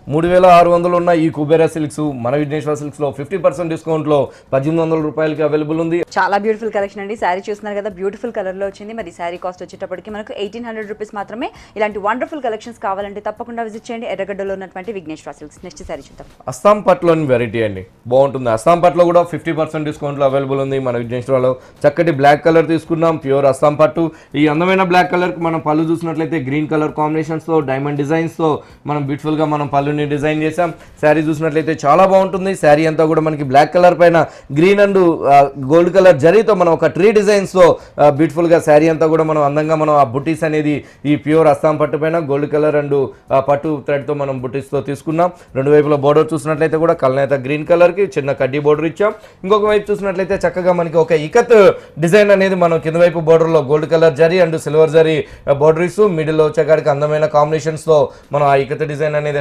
3600 ఉన్న ఈ కుబేరా సిల్క్స్ మన విఘ్నేశ్వర సిల్క్స్ లో 50% డిస్కౌంట్ లో 1800 రూపాయలకి అవైలబుల్ ఉంది. చాలా బ్యూటిఫుల్ కలెక్షన్ అండి. శారీ చూస్తున్నారు కదా, బ్యూటిఫుల్ కలర్ లో వచ్చింది. మరి శారీ కాస్ట్ వచ్చేటప్పటికి మనకు 1800 రూపీస్ మాత్రమే. ఇలాంటి వండర్ఫుల్ కలెక్షన్స్ కావాలంటే తప్పకుండా విజిట్ చేయండి ఎర్రగడ్డలో ఉన్నటువంటి విఘ్నేశ్వర సిల్క్స్. నెక్స్ట్ శారీ చూద్దాం. అస్సాం పట్టులోని వెరైటీ అండి, బాగుంటుంది. అస్సాం పట్టులో కూడా 50% డిస్కౌంట్ లో అవైలబుల్ ఉంది మన విఘ్నేశ్వరలో. చక్కటి బ్లాక్ కలర్ తీసుకున్నాం, ప్యూర్ అస్సాం పట్టు. ఈ అందమైన బ్లాక్ కలర్ కి మనం పళ్ళు చూసినట్లయితే గ్రీన్ కలర్ కాంబినేషన్స్ తో, డైమండ్ డిజైన్స్ తో మనం బ్యూటిఫుల్ గా మనం పళ్ళుని డిజైన్ చేసాం. శారీ చూసినట్లయితే చాలా బాగుంటుంది. శారీ అంతా కూడా మనకి బ్లాక్ కలర్ పైన గ్రీన్ అండ్ గోల్డ్ కలర్ జరీతో మనం ఒక ట్రీ డిజైన్స్ తో బ్యూటిఫుల్ గా శారీ అంతా కూడా మనం అందంగా మనం ఆ బుటీస్ అనేది ఈ ప్యూర్ అస్సాం పట్టు పైన గోల్డ్ కలర్ అండ్ పట్టు థ్రెడ్ తో మనం బుటీస్ తో తీసుకున్నాం. రెండు వైపుల బోర్డర్ చూసినట్లయితే కూడా కల్నేత గ్రీన్ కలర్ కి చిన్న కడ్డీ బోర్డర్ ఇచ్చాం. ఇంకొక వైపు చూసినట్లయితే చక్కగా మనకి ఒక ఇకత్ డిజైన్ అనేది మనం కింద వైపు బోర్డర్ లో గోల్డ్ కలర్ జరీ అండ్ సిల్వర్ జరీ బోర్డర్ ఇస్తూ మిడిల్ లో వచ్చేకాడికి అందమైన కాంబినేషన్స్ తో మనం ఆ ఇకత్ డిజైన్ అనేది హైలైట్ చేస్తూ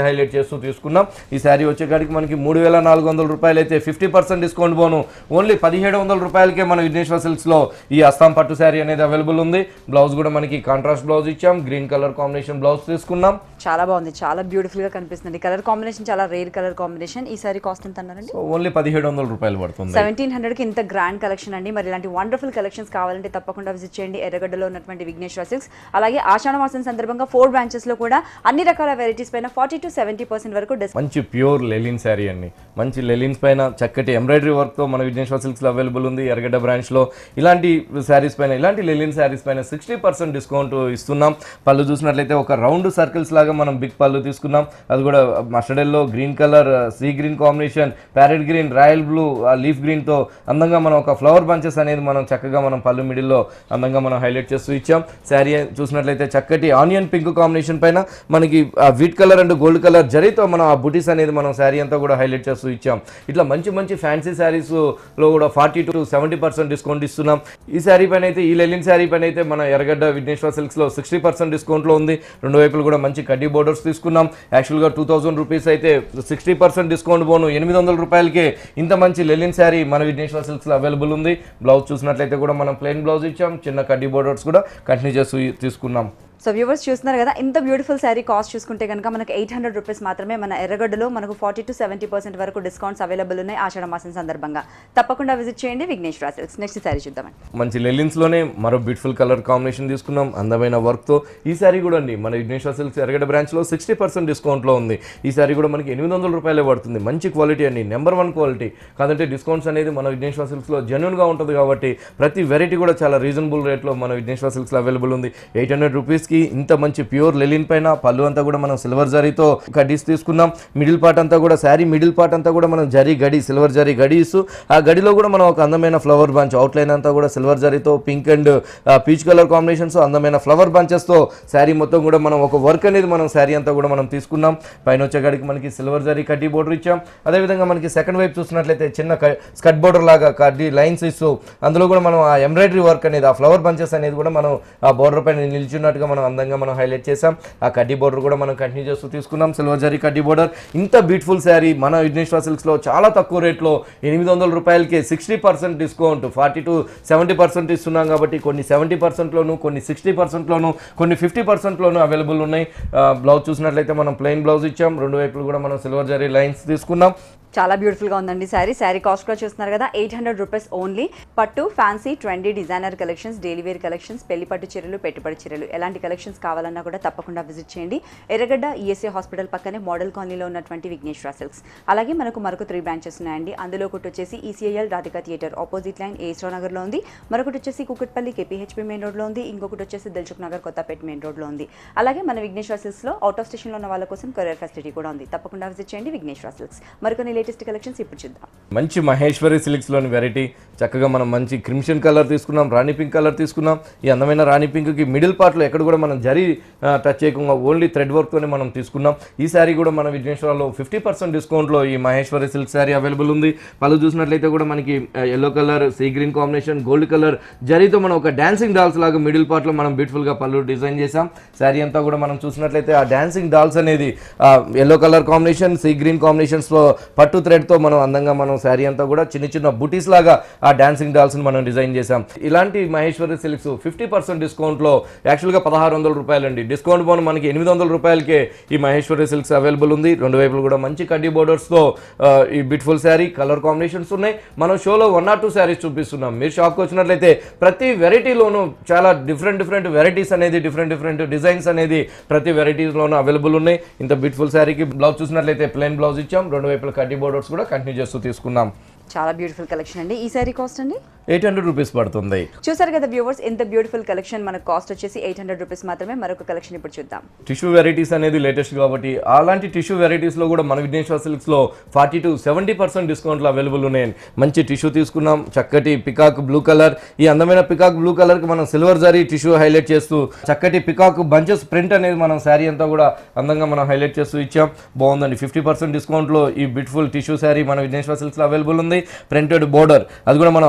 చేస్తూ తీసుకున్నాం. ఈ శారీ వచ్చేకాడికి మనకి 3400 రూపాయలు అయితే 50% డిస్కౌంట్ పోను ఓన్లీ 1700 రూపాయలకే మన విఘ్నేశ్వర సిల్క్స్లో ఈ అస్సాం పట్టు శారీ అనేది అవైలబుల్ ఉంది. బ్లౌజ్ కూడా మనకి కాంట్రాస్ట్ బ్లౌజ్ ఇచ్చాం, గ్రీన్ కలర్ కాంబినేషన్ బ్లౌజ్ తీసుకున్నాం. చాలా బాగుంది, చాలా బ్యూటిఫుల్ గా కనిపిస్తుంది. కలర్ కాంబినేషన్ చాలా రేర్ కలర్ కాంబినేషన్. ఈ సారీ కాస్ట్ ఎంత అన్నారండి? ఓన్లీ 1700 రూపాయలు పడుతుంది. 1700 కి ఇంత గ్రాండ్ కలెక్షన్ అండి. మరి ఇలాంటి వండర్ఫుల్ కలెక్షన్స్ కావాలంటే తప్పకుండా విజిట్ చేయండి ఎర్రగడ్డలో ఉన్నటువంటి విఘ్నేశ్వర సిల్క్స్. అలాగే ఆషాఢ మాసం సందర్భంగా 4 బ్రాంచెస్ లో కూడా అన్ని రకాల వెరైటీస్ పైన 40 to 70% వరకు మంచి ప్యూర్ లెలిన్ శారీ అండి. మంచి లెలిన్స్ పైన చక్కటి ఎంబ్రాయిడరీ వర్క్ తో మన విఘ్నేశ్వర సిల్క్స్ లో అవైలబుల్ ఉంది. ఎర్రగడ్డ బ్రాంచ్ లో ఇలాంటి శారీస్ పైన, ఇలాంటి లెలిన్ శారీస్ పైన 60% డిస్కౌంట్ ఇస్తున్నాం. పళ్ళు చూసినట్లయితే ఒక రౌండ్ సర్కిల్స్ లాగా మనం బిగ్ పళ్ళు తీసుకున్నాం. అది కూడా mustard yellow, green colour, sea green combination, parrot green, royal blue, leaf green తో అందంగా మనం ఒక ఫ్లవర్ బంచెస్ అనేది మనం చక్కగా మనం పళ్ళు మిడిల్ లో అందంగా మనం హైలైట్ చేస్తూ ఇచ్చాం. శారీ చూసినట్లయితే చక్కటి ఆనియన్ పింక్ కాంబినేషన్ పైన మనకి wheat colour and gold colour జరీతో మనం ఆ బుటీస్ అనేది మనం శారీ అంతా కూడా హైలైట్ చేస్తూ ఇచ్చాం. ఇట్లా మంచి మంచి ఫ్యాన్సీ శారీస్ లో కూడా 40 to 70% డిస్కౌంట్ ఇస్తున్నాం. ఈ శారీ పైన అయితే, ఈ లెలిన్ శారీ పైన అయితే మన ఎర్రగడ్డ విఘ్నేశ్వర సిల్క్స్ లో 60% డిస్కౌంట్ లో ఉంది. రెండు వైపులు కూడా మంచి కడ్డీ బోర్డర్స్ తీసుకున్నాం. యాక్చువల్గా 2000 రూపీస్ అయితే 60% డిస్కౌంట్ పోను 800 రూపాయలకే ఇంత మంచి లెలిన్ శారీ మన విఘ్నేశ్వర సిల్క్స్ లో అవైలబుల్ ఉంది. బ్లౌజ్ చూసినట్లయితే కూడా మనం ప్లెయిన్ బ్లౌజ్ ఇచ్చాం, చిన్న కడ్డీ బోర్డర్స్ కూడా కంటిన్యూ చేస్తూ తీసుకున్నాం. సో వ్యూవర్స్ చూస్తున్నారు కదా, ఇంత బ్యూటిఫుల్ శారీ కాస్ట్ చూసుకుంటే కనుక మనకు 800 రూపీస్ మాత్రమే. మన ఎర్రగడ్డలో మనకు 40 to 70% వరకు డిస్కౌంట్స్ అవైలబుల్ ఉన్నాయి ఆషాఢ మాసం సందర్భంగా. తప్పకుండా విజిట్ చేయండి విఘ్నేశ్వర సిల్క్స్. నెక్స్ట్ శారీ చూద్దామండి. మంచి లెలిన్స్ లోనే మరో బ్యూటిఫుల్ కలర్ కాంబినేషన్ తీసుకున్నాం, అందమైన వర్క్ తో. ఈ శారీ కూడా అండి మన విఘ్నేశ్వర సిల్క్స్ ఎర్రగడ్డ బ్రాంచ్ లో 60% డిస్కౌంట్ లో ఉంది. ఈ శారీ కూడా మనకి 800 రూపాయలే పడుతుంది. మంచి క్వాలిటీ అండి, నెంబర్ 1 క్వాలిటీ. కాదంటే డిస్కౌంట్స్ అనేది మన విఘ్నేశ్వర సిల్క్స్ లో జెన్యూన్ గా ఉంటుంది కాబట్టి ప్రతి వెరైటీ కూడా చాలా రీజనబుల్ రేట్ లో మన విఘ్నేశ్వర సిల్క్స్ లో అవైలబుల్ ఉంది. 800 రూపీస్ కి ఇంత మంచి ప్యూర్ లెలిన్ పైన పళ్ళు అంతా కూడా మనం సిల్వర్ జరీతో కడ్డీస్ తీసుకున్నాం. మిడిల్ పార్ట్ అంతా కూడా శారీ మిడిల్ పార్ట్ అంతా కూడా మనం జరీ గడి, సిల్వర్ జరీ గడి ఇస్తూ ఆ గడిలో కూడా మనం ఒక అందమైన ఫ్లవర్ బంచ్ అవుట్లైన్ అంతా కూడా సిల్వర్ జరీతో pink and peach colour combinations అందమైన ఫ్లవర్ బంచెస్ తో శారీ మొత్తం కూడా మనం ఒక వర్క్ అనేది మనం శారీ అంతా కూడా మనం తీసుకున్నాం. పైన వచ్చేకాడికి మనకి సిల్వర్ జరీ కడ్డీ బోర్డర్ ఇచ్చాం. అదేవిధంగా మనకి సెకండ్ వైపు చూసినట్లయితే చిన్న స్కట్ బోర్డర్ లాగా కడ్డీ లైన్స్ ఇస్తూ అందులో కూడా మనం ఆ ఎంబ్రాయిడరీ వర్క్ అనేది, ఆ ఫ్లవర్ బంచెస్ అనేది కూడా మనం ఆ బోర్డర్ పైన నిల్చున్నట్టుగా మనం అందంగా మనం హైలైట్ చేసాం. ఆ కడ్డీ బోర్డర్ కూడా మనం కంటిన్యూ చేస్తూ తీసుకున్నాం. సిల్వర్ జరీ కడ్డీ బోర్డర్. ఇంత బ్యూటిఫుల్ శారీ మన విఘ్నేశ్వర సిల్క్స్ లో చాలా తక్కువ రేట్లో 800 రూపాయలకి 60% డిస్కౌంట్, 40 to 70% ఇస్తున్నాం. కాబట్టి కొన్ని 70% లోను, కొన్ని 60% లోను, కొన్ని 50% లోను అవైలబుల్ ఉన్నాయి. బ్లౌజ్ చూసినట్లయితే మనం ప్లెయిన్ బ్లౌజ్ ఇచ్చాం. రెండు వైపులు కూడా మనం సిల్వర్ జరీ లైన్స్ తీసుకున్నాం. చాలా బ్యూటిఫుల్ గా ఉందండి శారీ. శారీ కాస్ట్ కూడా చూస్తున్నారు కదా, 800 రూపీస్ ఓన్లీ. పట్టు, fancy, trendy, designer collections, daily wear collections, పెళ్లి పట్టు చీరలు, పెట్టుబడి చీరలు, ఎలాంటి కలెక్షన్స్ కావాలన్నా కూడా తప్పకుండా విజిట్ చేయండి. ఎర్రగడ్డ ఈఎస్ఏ హాస్పిటల్ పక్కనే మోడల్ కాలనీలో ఉన్నటువంటి విఘ్నేశ్వర సిల్క్స్. అలాగే మనకు మరొక 3 బ్రాంచెస్ ఉన్నాయండి. అందులో ఒకటి వచ్చేసి ECIL Radhika theatre opposite line ఏస్ట్రో నగర్ లో ఉంది. మరొకటి వచ్చేసి కుకట్పల్లి కేపీహెచ్పీ మెయిన్ రోడ్ లో ఉంది. ఇంకొకటి వచ్చేసి దిల్సుఖ్ నగర్ కొత్తపేట మెయిన్ రోడ్ లో ఉంది. అలాగే మన విఘ్నేశ్వర సిల్క్స్ లో అవుట్ ఆఫ్ స్టేషన్ లో ఉన్న వాళ్ళ కోసం కొరియర్ ఫెసిలిటీ కూడా ఉంది. తప్పకుండా విజిట్ చేయండి విఘ్నేశ్వర సిల్క్స్. మరికొన్ని లేటెస్ట్ కలెక్షన్స్ ఇప్పుడు చూద్దాం. మంచి మహేశ్వరి సిల్క్స్ లోని వెరైటీ చక్కగా మనం మంచి క్రిమ్షన్ కలర్ తీసుకున్నాం, రాణి పింక్ కలర్ తీసుకున్నాం. ఈ అందమైన రాణి పింక్ కి మిడిల్ పార్ట్ లో ఎక్కడ కూడా మనం జరీ టచ్ చేయకుండా ఓన్లీ థ్రెడ్ వర్క్ తోనే మనం తీసుకున్నాం. ఈ శారీ కూడా మన విఘ్నేశ్వరలో 50% డిస్కౌంట్ లో ఈ మహేశ్వరి సిల్క్ శారీ అవైలబుల్ ఉంది. పళ్ళు చూసినట్లయితే కూడా మనకి yellow colour, sea green combination, gold colour జరీతో మనం ఒక డాన్సింగ్ డాల్స్ లాగా మిడిల్ పార్ట్ లో మనం బ్యూటిఫుల్ గా పళ్ళు డిజైన్ చేసాం. శారీ అంతా కూడా మనం చూసినట్లయితే ఆ డాన్సింగ్ డాల్స్ అనేది yellow colour combination, sea green combinations లో పట్టు థ్రెడ్ తో మనం అందంగా మనం శారీ అంతా కూడా చిన్న చిన్న బుటీస్ లాగా ఆ డాన్సింగ్ డాల్స్ మనం డిజైన్ చేసాం. ఇలాంటి మహేశ్వరి సిల్క్స్ 50% డిస్కౌంట్ లో యాక్చువల్గా 1600 రూపాయలు అండి. డిస్కౌంట్ పోను మనకి 800 రూపాయలకే ఈ మహేశ్వరి సిల్క్స్ అవైలబుల్ ఉంది. రెండు వైపులు కూడా మంచి కడ్డీ బోర్డర్స్ తో ఈ బ్యూటిఫుల్ శారీ కలర్ కాంబినేషన్స్ ఉన్నాయి. మనం షోలో 1 or 2 శారీస్ చూపిస్తున్నాం. మీరు షాప్కి వచ్చినట్లయితే ప్రతి వెరైటీలోనూ చాలా డిఫరెంట్ వెరైటీస్ అనేది, డిఫరెంట్ డిజైన్స్ అనేది ప్రతి వెరైటీస్లోనూ అవైలబుల్ ఉన్నాయి. ఇంత బ్యూటిఫుల్ శారీకి బ్లౌజ్ చూసినట్లయితే ప్లెయిన్ బ్లౌజ్ ఇచ్చాం. రెండు వైపుల కడ్డీ బోర్డర్స్ కూడా కంటిన్యూ చేస్తూ తీసుకున్నాం. చాలా బ్యూటిఫుల్ కలెక్షన్ అండి. ఈ సారీ కాస్ట్ అండి 800 రూపీస్ పడుతుంది. చూసారు కదా వ్యూవర్స్, ఇంత బ్యూటిఫుల్ కలెక్షన్ మనకు కాస్ట్ వచ్చేసి 800 రూపీస్ మాత్రమే. మరొక కలెక్షన్ ఇప్పుడు చూద్దాం. టిష్యూ వెరైటీస్ అనేది లేటెస్ట్ కాబట్టి అలాంటి టిష్యూ వెరైటీస్ లో కూడా మన విఘ్నేశ్వర సిల్క్స్ లో 40 to 70% డిస్కౌంట్ లో అవైలబుల్ ఉన్నాయి. మంచి టిష్యూ తీసుకున్నాం, చక్కటి పికాక్ బ్లూ కలర్. ఈ అందమైన పికాక్ బ్లూ కలర్ కి మనం సిల్వర్ జరీ టిష్యూ హైలైట్ చేస్తూ చక్కటి పికాక్ బంచెస్ ప్రింట్ అనేది మనం శారీ అంతా కూడా అందంగా మనం హైలైట్ చేస్తూ ఇచ్చాం. బాగుందండి. 50% డిస్కౌంట్ లో ఈ బ్యూటిఫుల్ టిష్యూ శారీ మన విఘ్నేశ్వర సిల్క్స్ లో అవైలబుల్ ఉంది. ప్రింటెడ్ బోర్డర్, అది కూడా మనం అందమైన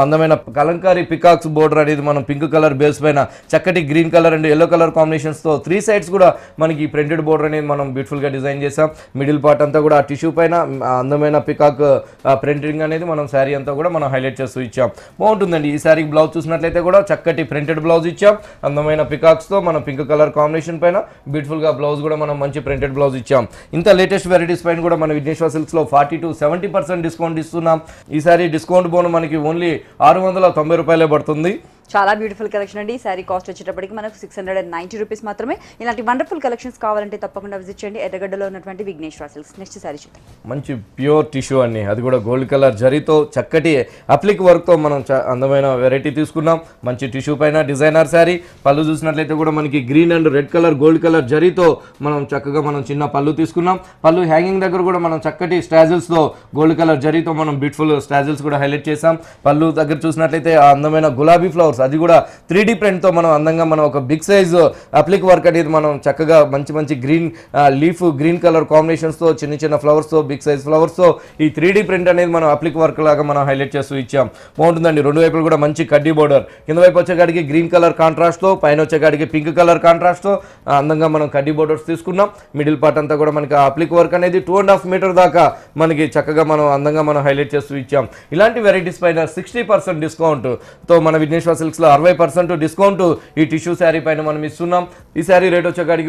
కలంకారీ పికాక్స్ బోర్డర్ అనేది మనం పింక్ కలర్ బేస్ పైన చక్కటి green colour and yellow colour కాంబినేషన్స్తో 3 సైడ్స్ కూడా మనకి ప్రింటెడ్ బోర్డర్ అనేది మనం బ్యూటిఫుల్గా డిజైన్ చేసాం. మిడిల్ పార్ట్ అంతా కూడా ఆ టిష్యూ పైన అందమైన పికాక్ ప్రింటింగ్ అనేది మనం శారీ అంతా కూడా మనం హైలైట్ చేస్తూ ఇచ్చాం. బాగుంటుందండి. ఈ శారీకి బ్లౌజ్ చూసినట్లయితే కూడా చక్కటి ప్రింటెడ్ బ్లౌజ్ ఇచ్చాం. అందమైన పికాక్స్తో మనం పింక్ కలర్ కాంబినేషన్ పైన బ్యూటిఫుల్గా బ్లౌజ్ కూడా మనం మంచి ప్రింటెడ్ బ్లౌజ్ ఇచ్చాం. ఇంత లేటెస్ట్ వెరైటీస్ పైన కూడా మన విఘ్నేశ్వర సిల్క్స్లో 40 to 70% డిస్కౌంట్ ఇస్తున్నాం. ఈ శారీ డిస్కౌంట్ బోన్ మనకి ఓన్లీ 690 రూపాయలే పడుతుంది. చాలా బ్యూటిఫుల్ కలెక్షన్ అండి. ఈ శారీ కాస్ట్ వచ్చేటప్పటికి మనకు 690 రూపీస్ మాత్రమే. ఇలాంటి వండర్ఫుల్ కలెక్షన్స్ కావాలంటే తప్పకుండా విజిట్ చేయండి ఎర్రగడ్డలో ఉన్నటువంటి విఘ్నేశ్వర సిల్క్స్. నెక్స్ట్ శారీ చూద్దాం. మంచి ప్యూర్ టిష్యూ అండి, అది కూడా గోల్డ్ కలర్ జరీతో చక్కటి అప్లిక్ వర్క్తో మనం అందమైన వెరైటీ తీసుకున్నాం. మంచి టిష్యూ పైన డిజైనర్ శారీ. పళ్ళు చూసినట్లయితే కూడా మనకి green and red colour gold colour జరీతో మనం చక్కగా మనం చిన్న పళ్ళు తీసుకున్నాం. పళ్ళు హ్యాంగింగ్ దగ్గర కూడా మనం చక్కటి స్టాజిల్స్తో గోల్డ్ కలర్ జరీతో మనం బ్యూటిఫుల్ స్టాజిల్స్ కూడా హైలైట్ చేసాం. పళ్ళు దగ్గర చూసినట్లయితే ఆ అందమైన గులాబీ ఫ్లవర్స్, అది కూడా 3D ప్రింట్తో మనం అందంగా మనం ఒక బిగ్ సైజ్ అప్లిక్ వర్క్ అనేది మనం చక్కగా మంచి మంచి గ్రీన్ లీఫ్ గ్రీన్ కలర్ కాంబినేషన్స్తో చిన్న చిన్న ఫ్లవర్స్తో బిగ్ సైజ్ ఫ్లవర్స్తో ఈ 3D ప్రింట్ అనేది మనం అప్లిక్ వర్క్ లాగా మనం హైలైట్ చేస్తూ ఇచ్చాం. బాగుంటుందండి. రెండు వైపులు కూడా మంచి కడ్డీ బోర్డర్, కింద వైపు వచ్చేకాడికి గ్రీన్ కలర్ కాంట్రాస్ట్తో, పైన వచ్చేకాడికి పింక్ కలర్ కాంట్రాస్ట్తో అందంగా మనం కడ్డీ బోర్డర్స్ తీసుకున్నాం. మిడిల్ పార్ట్ అంతా కూడా మనకి అప్లిక్ వర్క్ అనేది 2.5 మీటర్ దాకా మనకి చక్కగా మనం అందంగా మనం హైలైట్ చేస్తూ ఇచ్చాం. ఇలాంటి వెరైటీస్ పైన 60% డిస్కౌంట్తో మన విఘ్నేశ్వర సిల్క్స్లో 60% డిస్కౌంట్ ఈ టిష్యూ శారీ పైన మనం ఇస్తున్నాం. ఈ శారీ రేట్ వచ్చేకాడికి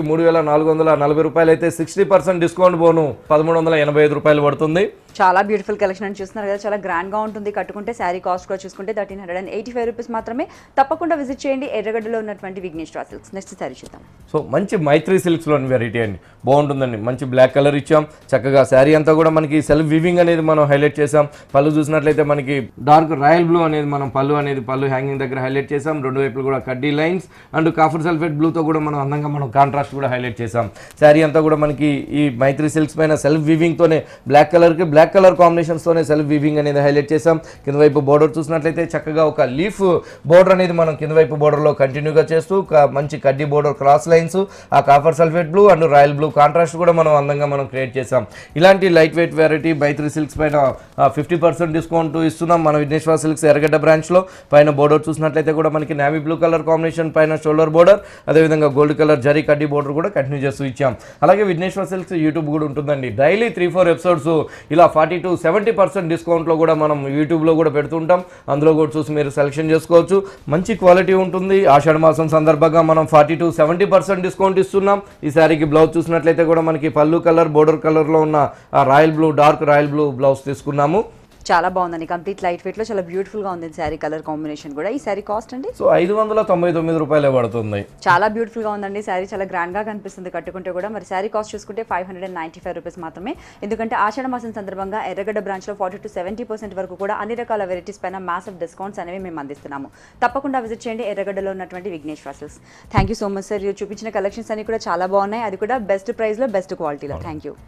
3440 రూపాయలు అయితే 60% డిస్కౌంట్ బోను 1385 రూపాయలు పడుతుంది. చాలా బ్యూటిఫుల్ కలెక్షన్ అని చూస్తున్నారు కదా, చాలా గ్రాండ్గా ఉంటుంది. కట్టుకుంటే శారీ కాస్ట్ కూడా చూసుకుంటే 1385 రూపీస్ మాత్రమే. తప్పకుండా విజిట్ చేయండి ఎర్రగడ్డలో ఉన్నటువంటి విఘ్నేశ్వర సిల్క్స్. నెక్స్ట్ శారీ చూద్దాం. సో మంచి మైత్రి సిల్క్స్లోని వెరైటీ అండి, బాగుంటుందండి. మంచి బ్లాక్ కలర్ ఇచ్చాం. చక్కగా శారీ అంతా కూడా మనకి సెల్ఫ్ వివింగ్ అనేది మనం హైలైట్ చేసాం. పళ్ళు చూసినట్లయితే మనకి డార్క్ రాయల్ బ్లూ అనేది మనం పళ్ళు హ్యాంగింగ్ దగ్గర హైలైట్ చేసాం. రెండు వైపులు కూడా కడ్డీ లైన్స్ అండ్ కాఫర్ సల్ఫేట్ బ్లూతో కూడా మనం అందంగా మనం కాంట్రాస్ట్ కూడా హైలైట్ చేసాం. శారీ అంతా కూడా మనకి ఈ మైత్రి సిల్క్స్ పైన సెల్ఫ్ వివింగ్తోనే బ్లాక్ కలర్ కాంబినేషన్స్తోనే సెల్ఫ్ వివింగ్ అనేది హైలైట్ చేసాం. కింద వైపు బోర్డర్ చూసినట్లయితే చక్కగా ఒక లీఫ్ బోర్డర్ అనేది మనం కింద వైపు బోర్డర్లో కంటిన్యూగా చేస్తూ మంచి కడ్డీ బోర్డర్ క్రాస్ లైన్స్, ఆ copper sulphate blue and royal blue contrast కూడా మనం అందంగా మనం క్రియేట్ చేసాం. ఇలాంటి light weight variety Maitri silks పైన 50% డిస్కౌంట్ ఇస్తున్నాం మన విఘ్నేశ్వర సిల్క్స్ ఎర్రగడ్డ బ్రాంచ్లో. పైన బోర్డర్ చూసినట్లయితే కూడా మనకి నేవీ బ్లూ కలర్ కాంబినేషన్ పైన షోల్డర్ బోర్డర్, అదేవిధంగా గోల్డ్ కలర్ జరీ కడ్డీ బోర్డర్ కూడా కంటిన్యూ చేస్తూ ఇచ్చాం. అలాగే విఘ్నేశ్వర సిల్క్స్ యూట్యూబ్ కూడా ఉంటుందండి. డైలీ 3-4 ఎపిసోడ్స్ ఇలా 40 to 70% డిస్కౌంట్లో కూడా మనం యూట్యూబ్లో కూడా పెడుతుంటాం. అందులో కూడా చూసి మీరు సెలెక్షన్ చేసుకోవచ్చు. మంచి క్వాలిటీ ఉంటుంది. ఆషాఢ మాసం సందర్భంగా మనం 40 to 70% డిస్కౌంట్ ఇస్తున్నాం. ఈ శారీకి బ్లౌజ్ చూసినట్లయితే కూడా మనకి పళ్ళు కలర్ బోర్డర్ కలర్లో ఉన్న royal blue dark royal blue blouse తీసుకున్నాము. చాలా బాగుందండి. కంప్లీట్ లైట్ వెయిట్లో చాలా బ్యూటిఫుల్గా ఉంది శారీ కలర్ కాంబినేషన్ కూడా. ఈ శారీ కాస్ట్ అండి సో 599 రూపాయలే పడుతుంది. చాలా బ్యూటిఫుల్గా ఉందండి. శారీ చాలా గ్రాండ్గా కనిపిస్తుంది కట్టుకుంటే కూడా. మరి శారీ కాస్ట్ చూసుకుంటే 595 రూపీస్ మాత్రమే. ఎందుకంటే ఆషాఢ మాసం సందర్భంగా ఎర్రగడ్డ బ్రాంచ్లో 40 to 70% వరకు కూడా అన్ని రకాల వెరైటీస్ పైన మ్యాసివ్ డిస్కౌంట్స్ అనేవి మేము అందిస్తున్నాము. తప్పకుండా విజిట్ చేయండి ఎర్రగడ్డలో ఉన్నటువంటి Vighneshwara silks. Thank you so much sir. మీరు చూపించిన కలెక్షన్స్ అన్ని కూడా చాలా బాగున్నాయి, అది కూడా బెస్ట్ ప్రైస్లో బెస్ట్ క్వాలిటీలో. Thank you.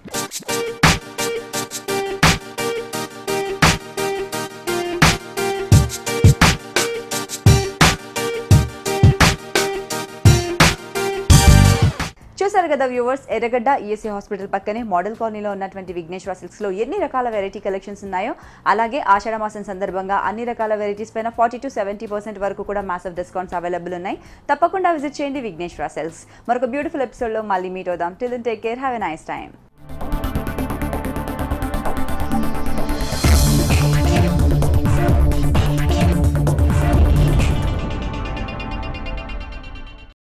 చూసారు కదా వ్యూవర్స్, ఎర్రగడ్డ ఈఎస్సీ హాస్పిటల్ పక్కనే మోడల్ కాలనీలో ఉన్నటువంటి విఘ్నేశ్వర సిల్క్స్లో ఎన్ని రకాల వెరైటీ కలెక్షన్స్ ఉన్నాయో, అలాగే ఆషాఢ మాసం సందర్భంగా అన్ని రకాల వెరైటీస్ పైన 40 to 70% వరకు కూడా మాసివ్ డిస్కౌంట్స్ అవైలబుల్ ఉన్నాయి. తప్పకుండా విజిట్ చేయండి విఘ్నేశ్వర సిల్క్స్. మరొక బ్యూటిఫుల్ ఎపిసోడ్లో మళ్ళీ మీట్ అవుదాం. Till then take care, have a nice time.